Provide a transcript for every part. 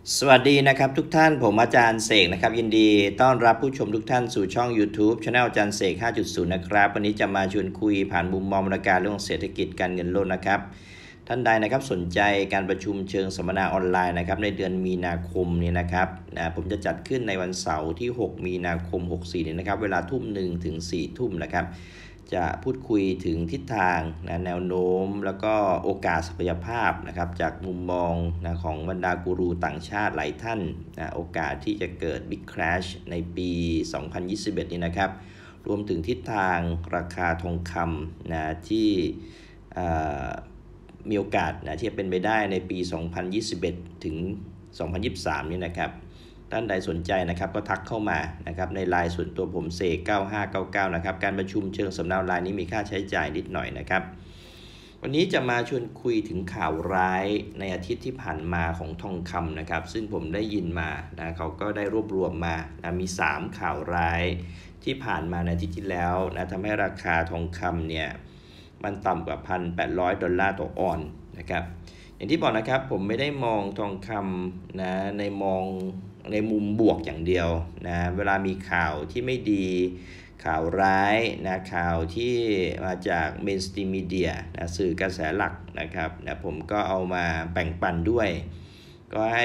สวัสดีนะครับทุกท่านผมอาจารย์เสกนะครับยินดีต้อนรับผู้ชมทุกท่านสู่ช่อง YouTube Channel อาจารย์เสก 5.0 นะครับวันนี้จะมาชวนคุยผ่านมุมมองบรรยากาศเรื่องเศรษฐกิจการเงินโลกนะครับท่านใดนะครับสนใจการประชุมเชิงสัมมนาออนไลน์นะครับในเดือนมีนาคมนี้นะครับผมจะจัดขึ้นในวันเสาร์ที่ 6 มีนาคม 64 นี้นะครับเวลาทุ่ม 1 ถึง 4 ทุ่มนะครับจะพูดคุยถึงทิศทางแนวโน้มแล้วก็โอกาสศักยภาพนะครับจากมุมมองของบรรดากูรูต่างชาติหลายท่านโอกาสที่จะเกิด Big Crash ในปี 2021 นี้นะครับรวมถึงทิศทางราคาทองคำที่มีโอกาสที่จะเป็นไปได้ในปี 2021 ถึง 2023 นี้นะครับท่านใดสนใจนะครับก็ทักเข้ามานะครับในไลน์ส่วนตัวผมเสก 9599 นะครับการประชุมเชิงสัมมนาออนไลน์นี้มีค่าใช้จ่ายนิดหน่อยนะครับวันนี้จะมาชวนคุยถึงข่าวร้ายในอาทิตย์ที่ผ่านมาของทองคำนะครับซึ่งผมได้ยินมาเขาก็ได้รวบรวมมามี3ข่าวร้ายที่ผ่านมาในอาทิตย์ที่แล้วทำให้ราคาทองคำเนี่ยมันต่ำกว่า 1,800 ดอลลาร์ต่อออนซ์นะครับอย่างที่บอกนะครับผมไม่ได้มองทองคำในมุมบวกอย่างเดียวเวลามีข่าวที่ไม่ดีข่าวร้ายข่าวที่มาจากเมนสตรีมมีเดียสื่อกระแสหลักนะครับผมก็เอามาแบ่งปันด้วยก็ให้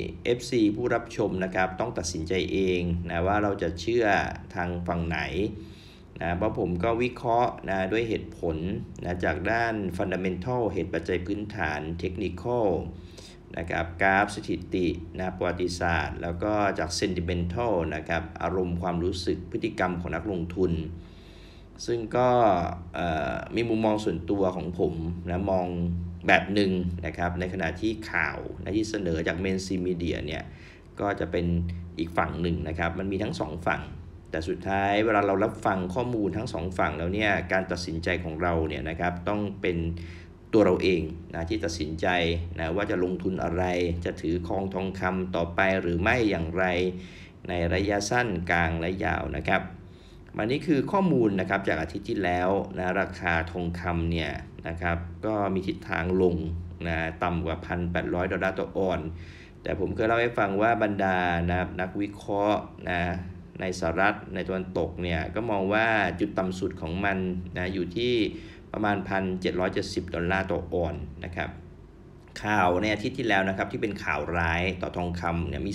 FC ผู้รับชมนะครับต้องตัดสินใจเองว่าเราจะเชื่อทางฝั่งไหนเพราะผมก็วิเคราะห์ด้วยเหตุผลจากด้าน Fundamental เหตุปัจจัยพื้นฐาน Technical นะครับกราฟสถิติประวัติศาสตร์แล้วก็จาก Sentimental นะครับอารมณ์ความรู้สึกพฤติกรรมของนักลงทุนซึ่งก็มีมุมมองส่วนตัวของผมมองแบบหนึ่งนะครับในขณะที่ข่าวที่เสนอจากเมนสตรีมมีเดียเนี่ยก็จะเป็นอีกฝั่งหนึ่งนะครับมันมีทั้งสองฝั่งแต่สุดท้ายเวลาเรารับฟังข้อมูลทั้งสองฝั่งแล้วเนี่ยการตัดสินใจของเราเนี่ยนะครับต้องเป็นตัวเราเองที่ตัดสินใจว่าจะลงทุนอะไรจะถือครองทองคำต่อไปหรือไม่อย่างไรในระยะสั้นกลางและยาวนะครับอันนี้คือข้อมูลนะครับจากอาทิตย์ที่แล้วราคาทองคำเนี่ยนะครับก็มีทิศทางลงต่ำกว่า 1,800 ดอลลาร์ต่อออนซ์แต่ผมเคยเล่าให้ฟังว่าบรรดานักวิเคราะห์ในสหรัฐในตะวันตกเนี่ยก็มองว่าจุดต่ำสุดของมันอยู่ที่ประมาณ 1,770 ดอลลาร์ต่อออนซ์นะครับข่าวในอาทิตย์ที่แล้วนะครับที่เป็นข่าวร้ายต่อทองคำเนี่ยมี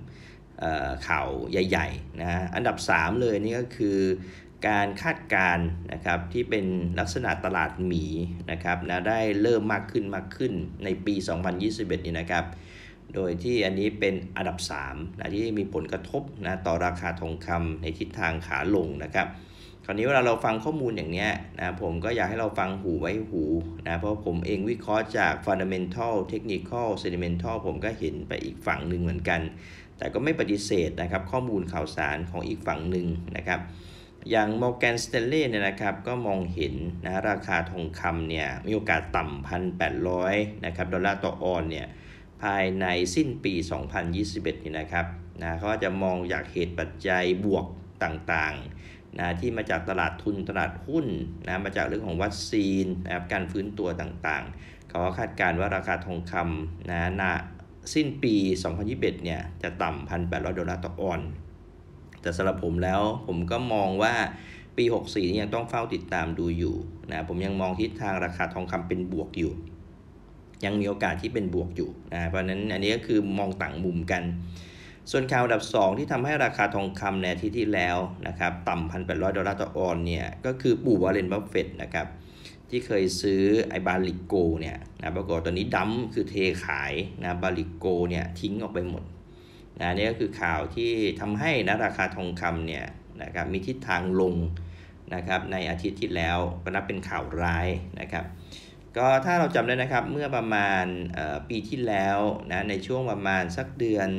3ข่าวใหญ่ๆอันดับ3เลยนี่ก็คือการคาดการณ์นะครับที่เป็นลักษณะตลาดหมีนะครับได้เริ่มมากขึ้นในปี 2021 นี่นะครับโดยที่อันนี้เป็นอันดับ3ที่มีผลกระทบต่อราคาทองคำในทิศทางขาลงนะครับคราวนี้เวลาเราฟังข้อมูลอย่างนี้ผมก็อยากให้เราฟังหูไว้หูเพราะผมเองวิเคราะห์จาก Fundamental Technical Sentimental ผมก็เห็นไปอีกฝั่งหนึ่งเหมือนกันแต่ก็ไม่ปฏิเสธนะครับข้อมูลข่าวสารของอีกฝั่งหนึ่งนะครับอย่าง Morgan Stanley เนี่ยนะครับก็มองเห็นราคาทองคำเนี่ยมีโอกาสต่ำ 1,800 นะครับดอลลาร์ต่อออนซ์เนี่ยภายในสิ้นปี 2021 นี่นะครับเขาจะมองจากเหตุปัจจัยบวกต่างๆที่มาจากตลาดทุนตลาดหุ้นมาจากเรื่องของวัคซีนนะครับการฟื้นตัวต่างๆเขาคาดการณ์ว่าราคาทองคำสิ้นปี 2021 เนี่ยจะต่ำ 1,800 ดอลลาร์ต่อออนซ์แต่สำหรับผมแล้วผมก็มองว่าปี 64 นี่ยังต้องเฝ้าติดตามดูอยู่ผมยังมองทิศทางราคาทองคำเป็นบวกอยู่ยังมีโอกาสที่เป็นบวกอยู่เพราะนั้นอันนี้ก็คือมองต่างมุมกันส่วนข่าวอันดับ2ที่ทำให้ราคาทองคำในอาทิตย์ที่แล้วนะครับต่ำ 1,800 ดอลลาร์ต่อออนซ์เนี่ยก็คือปู่วอร์เรน บัฟเฟตต์นะครับที่เคยซื้อไอบาลิโกเนี่ยปรากฏตอนนี้ดัมคือเทขายบาลิโกเนี่ยทิ้งออกไปหมดนี่ก็คือข่าวที่ทำให้ราคาทองคำเนี่ยนะครับมีทิศทางลงนะครับในอาทิตย์ที่แล้วก็นับเป็นข่าวร้ายนะครับก็ถ้าเราจำได้นะครับเมื่อประมาณปีที่แล้วในช่วงประมาณสักเดือน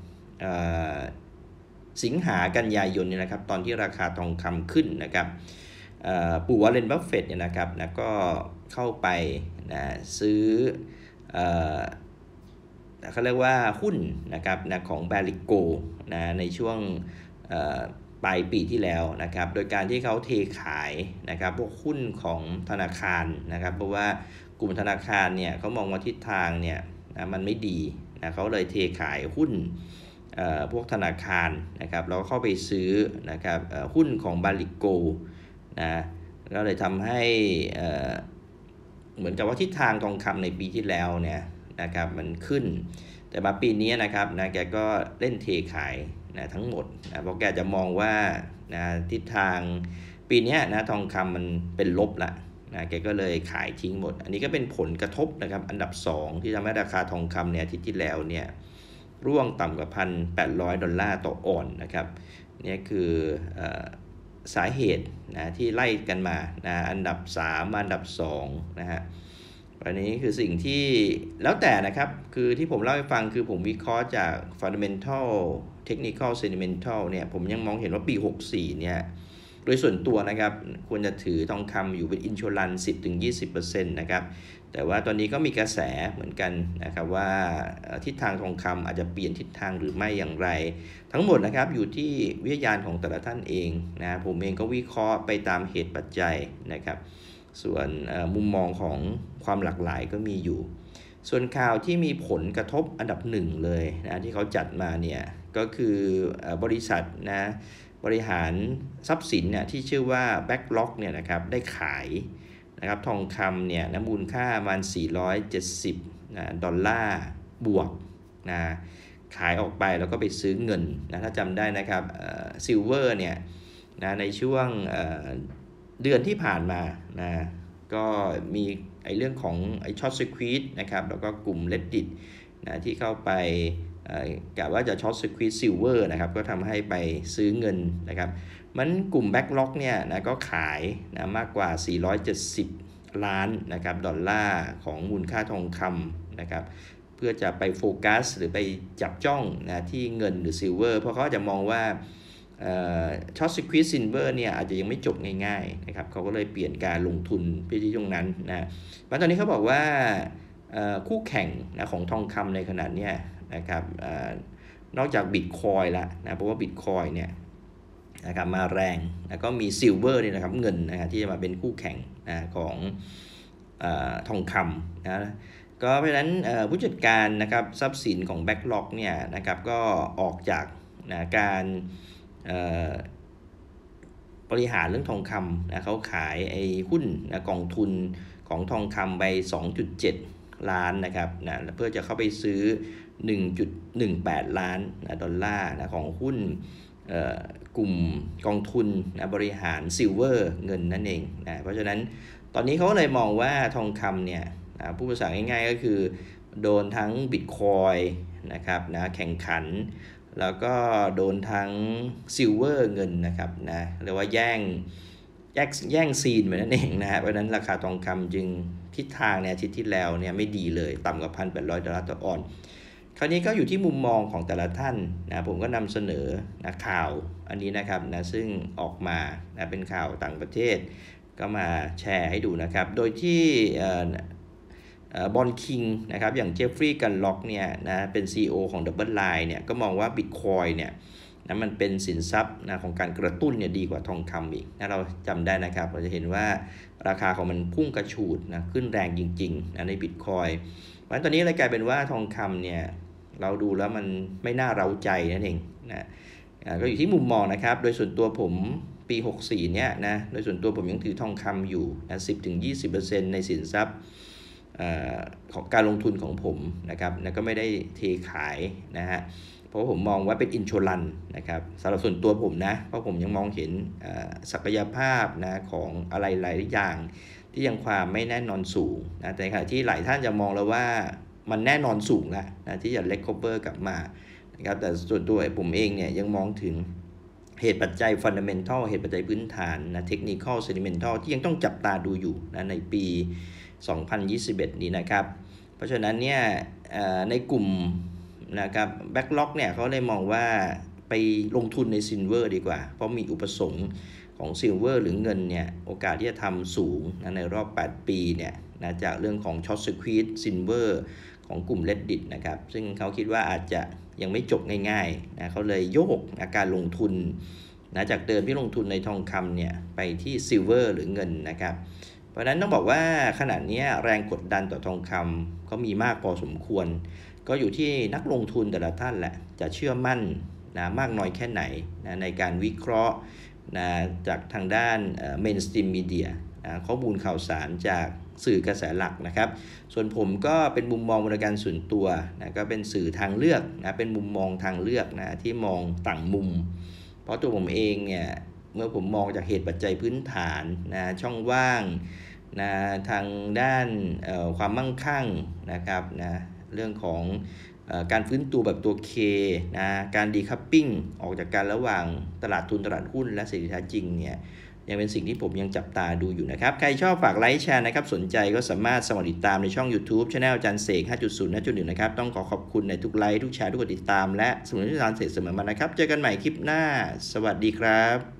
สิงหากันยายนเนี่ยนะครับตอนที่ราคาทองคำขึ้นนะครับปู่วอร์เรน บัฟเฟตต์เนี่ยนะครับก็เข้าไปซื้อเขาเรียกว่าหุ้นนะครับของบาลิโกในช่วงปลายปีที่แล้วนะครับโดยการที่เขาเทขายนะครับพวกหุ้นของธนาคารนะครับเพราะว่ากลุ่มธนาคารเนี่ยเขามองว่าทิศทางเนี่ยมันไม่ดีนะเขาเลยเทขายหุ้นพวกธนาคารนะครับแล้วก็เข้าไปซื้อนะครับหุ้นของบาลิโกนะก็เลยทำให้เหมือนกับว่าทิศทางทองคำในปีที่แล้วเนี่ยนะครับมันขึ้นแต่มาปีนี้นะครับนะแกก็เล่นเทขายนะทั้งหมดนะเพราะแกจะมองว่านะทิศทางปีนี้นะทองคำมันเป็นลบละนะแกก็เลยขายทิ้งหมดอันนี้ก็เป็นผลกระทบนะครับอันดับ2ที่ทำให้ราคาทองคำเนี่ยอาทิตย์ที่แล้วเนี่ยร่วงต่ำกว่า$1,800ต่อออนซ์นะครับนี่คือสาเหตุนะที่ไล่กันมานะอันดับ3อันดับ2นะฮะอันนี้คือสิ่งที่แล้วแต่นะครับคือที่ผมเล่าให้ฟังคือผมวิเคราะห์จาก fundamental technical sentimental เนี่ยผมยังมองเห็นว่าปี64เนี่ยโดยส่วนตัวนะครับควรจะถือทองคำอยู่เป็น insurance 10-20% นะครับแต่ว่าตอนนี้ก็มีกระแสเหมือนกันนะครับว่าทิศทางทองคำอาจจะเปลี่ยนทิศทางหรือไม่อย่างไรทั้งหมดนะครับอยู่ที่วิทยาณของแต่ละท่านเองนะผมเองก็วิเคราะห์ไปตามเหตุปัจจัยนะครับส่วนมุมมองของความหลากหลายก็มีอยู่ส่วนข่าวที่มีผลกระทบอันดับ1เลยนะที่เขาจัดมาเนี่ยก็คือบริษัทนะบริหารทรัพย์สินเนี่ยที่ชื่อว่า Backlog เนี่ยนะครับได้ขายนะครับทองคำเนี่ยนะมูลค่าประมาณ$470บวกนะขายออกไปแล้วก็ไปซื้อเงินนะถ้าจำได้นะครับซิลเวอร์เนี่ยนะในช่วงเดือนที่ผ่านมานะก็มีเรื่องของช็อตสควีซนะครับแล้วก็กลุ่ม Reddit นะที่เข้าไปกะว่าจะช็อตสควีซซิลเวอร์นะครับก็ทำให้ไปซื้อเงินนะครับมันกลุ่ม Backlog เนี่ยนะก็ขายนะมากกว่า$470 ล้านนะครับดอลลาร์ของมูลค่าทองคำนะครับเพื่อจะไปโฟกัสหรือไปจับจ้องนะที่เงินหรือซิลเวอร์เพราะเขาจะมองว่าช็อตสควีซซิลเวอร์เนี่ยอาจจะยังไม่จบง่ายๆนะครับเขาก็เลยเปลี่ยนการลงทุนไปที่ตรงนั้นนะตอนนี้เขาบอกว่าคู่แข่งนะของทองคำในขณะนี้นะครับนอกจากบิตคอยน์ละนะเพราะว่าบิตคอยน์เนี่ยนะครับมาแรงแล้วก็มีซิลเวอร์เนี่ยนะครับเงินนะครับที่จะมาเป็นคู่แข่งนะของทองคำนะก็เพราะฉะนั้นผู้จัดการนะครับทรัพย์สินของ Backlog เนี่ยนะครับก็ออกจากนะการบริหารเรื่องทองคำนะเขาขายหุ้นนะกองทุนของทองคำไป 2.7 ล้านนะครับนะเพื่อจะเข้าไปซื้อ 1.18 ล้านดอลลาร์นะของหุ้นกลุ่มกองทุนนะบริหารซิลเวอร์เงินนั่นเองนะเพราะฉะนั้นตอนนี้เขาเลยมองว่าทองคำเนี่ยผู้ภาษาง่ายๆก็คือโดนทั้งบิตคอยน์นะครับนะแข่งขันแล้วก็โดนทั้งซิลเวอร์เงินนะครับนะเรียกว่าแย่งซีนเหมือนนั่นเองนะเพราะฉะนั้นราคาทองคำจึงทิศทางในอาทิตย์ที่แล้วเนี่ยไม่ดีเลยต่ำกว่า$1,800ต่อออนซ์คราวนี้ก็อยู่ที่มุมมองของแต่ละท่านนะผมก็นำเสนอนะข่าวอันนี้นะครับนะซึ่งออกมานะเป็นข่าวต่างประเทศก็มาแชร์ให้ดูนะครับโดยที่บอนคิงนะครับอย่างเจฟฟรีย์กันล็อกเนี่ยนะเป็น CEO ของ Double Line เนี่ยก็มองว่า Bitcoin เนี่ยนะมันเป็นสินทรัพย์นะของการกระตุ้นเนี่ยดีกว่าทองคำอีกนะเราจำได้นะครับเราจะเห็นว่าราคาของมันพุ่งกระฉูดนะขึ้นแรงจริงๆนะใน Bitcoin เพราะฉะนั้นตอนนี้เลยกลายเป็นว่าทองคำเนี่ยเราดูแล้วมันไม่น่าเร้าใจนั่นเองนะก็อยู่ที่มุมมองนะครับโดยส่วนตัวผมปี64เนี่ยนะโดยส่วนตัวผมยังถือทองคำอยู่นะ 10-20% ในสินทรัพย์ของการลงทุนของผมนะครับแล้วก็ไม่ได้เทขายนะฮะเพราะผมมองว่าเป็นอินชัวรันนะครับสำหรับส่วนตัวผมนะเพราะผมยังมองเห็นศักยภาพนะของอะไรหลายอย่างที่ยังความไม่แน่นอนสูงนะแต่ขณะที่หลายท่านจะมองแล้วว่ามันแน่นอนสูงแล้วนะที่จะเลคโคเวอร์กลับมานะครับแต่ส่วนตัวผมเองเนี่ยยังมองถึงเหตุปัจจัย fundamental เหตุปัจจัยพื้นฐานนะ technical sentimental ที่ยังต้องจับตาดูอยู่นะในปี2021 นี้นะครับเพราะฉะนั้นเนี่ยในกลุ่มนะครับ Backlog เนี่ยเขาเลยมองว่าไปลงทุนในซิลเวอร์ดีกว่าเพราะมีอุปสงค์ของซิลเวอร์หรือเงินเนี่ยโอกาสที่จะทำสูงนะในรอบ8ปีเนี่ยนะจากเรื่องของช็อตสควีซซิลเวอร์ของกลุ่ม Reddit นะครับซึ่งเขาคิดว่าอาจจะยังไม่จบง่ายๆนะเขาเลยโยกการลงทุนนะจากเดิมที่ลงทุนในทองคำเนี่ยไปที่ซิลเวอร์หรือเงินนะครับเพราะฉะนั้นต้องบอกว่าขณะนี้แรงกดดันต่อทองคำก็มีมากพอสมควรก็อยู่ที่นักลงทุนแต่ละท่านแหละจะเชื่อมั่นนะมากน้อยแค่ไหนนะในการวิเคราะห์นะจากทางด้านเมนสตรีมมีเดียข้อมูลข่าวสารจากสื่อกระแสหลักนะครับส่วนผมก็เป็นมุมมองบริการส่วนตัวนะก็เป็นสื่อทางเลือกนะเป็นมุมมองทางเลือกนะที่มองต่างมุมเพราะตัวผมเองเนี่ยเมื่อผมมองจากเหตุปัจจัยพื้นฐานนะช่องว่างนะทางด้านความมั่งคั่งนะครับนะเรื่องของการฟื้นตัวแบบตัว K นะการดีคัพปิ้งออกจากการระหว่างตลาดทุนตลาดหุ้นและเศรษฐกิจจริงเนี่ยยังเป็นสิ่งที่ผมยังจับตาดูอยู่นะครับใครชอบฝากไลค์แชร์นะครับสนใจก็สามารถสมัครติดตามในช่อง YouTube Channel อาจารย์เสก 5.0 5.1 นะครับต้องขอบคุณในทุกไลค์ทุกแชร์ทุกกดติดตามและสนับสนุนอาจารย์เสกเสมอมานะครับเจอกันใหม่คลิปหน้าสวัสดีครับ